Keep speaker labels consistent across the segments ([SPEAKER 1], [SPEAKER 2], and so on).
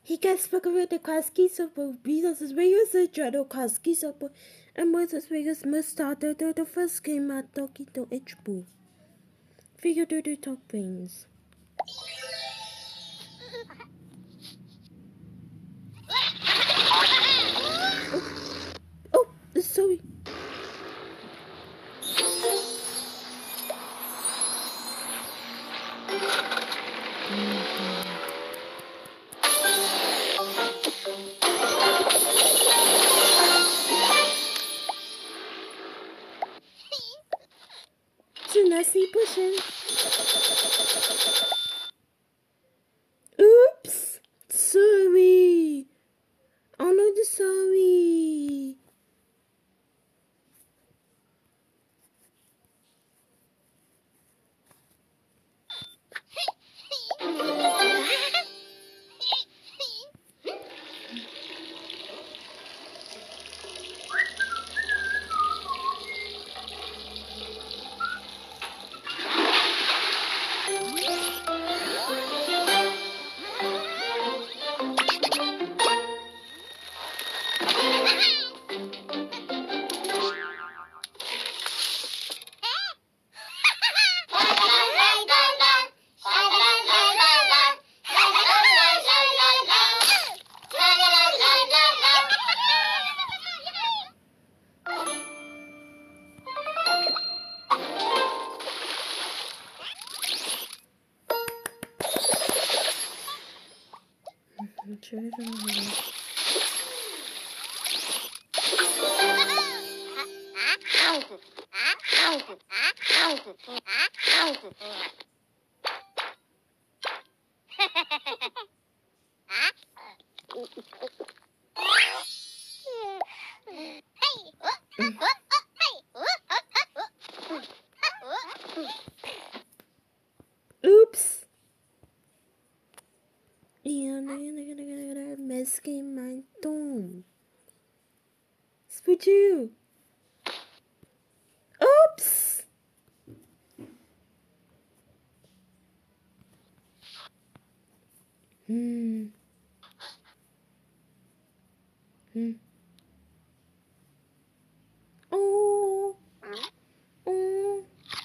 [SPEAKER 1] He gets with the Koski support, because his Vegas is Jado Koski support, and with his Vegas must start the first game at Tokito Ichibu. Figure to the top things. Oh, sorry. Nasty pushing. Oops! Sorry! Oh no, sorry! Oops! Mesquite my dome. Spit you. Oops! Oh. Oh.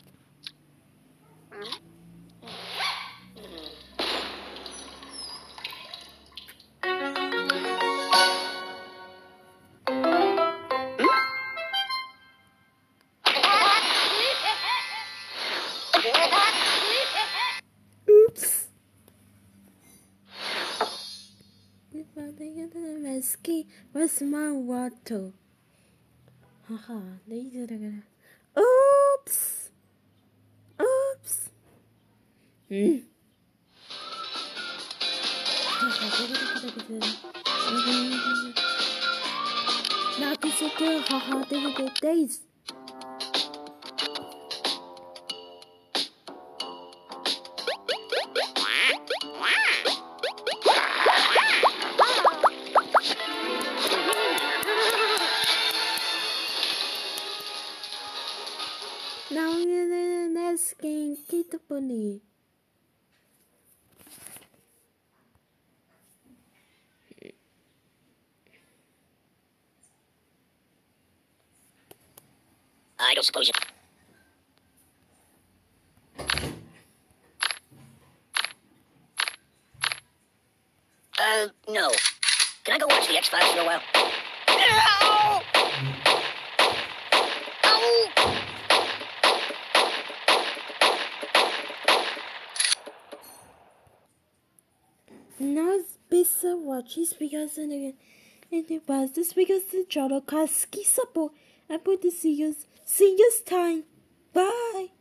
[SPEAKER 1] Oops. If I get the mesquite, where's my water? Haha, these are gonna. Oops! Oops! Nakusuke, haha, the days. Now the next game, Kitopony.
[SPEAKER 2] I don't suppose it. No. Can I go watch the X-Files for a while? No! Ow!
[SPEAKER 1] Now it's better watches because in the past this because the Jado Koski support. I put the see you time. Bye.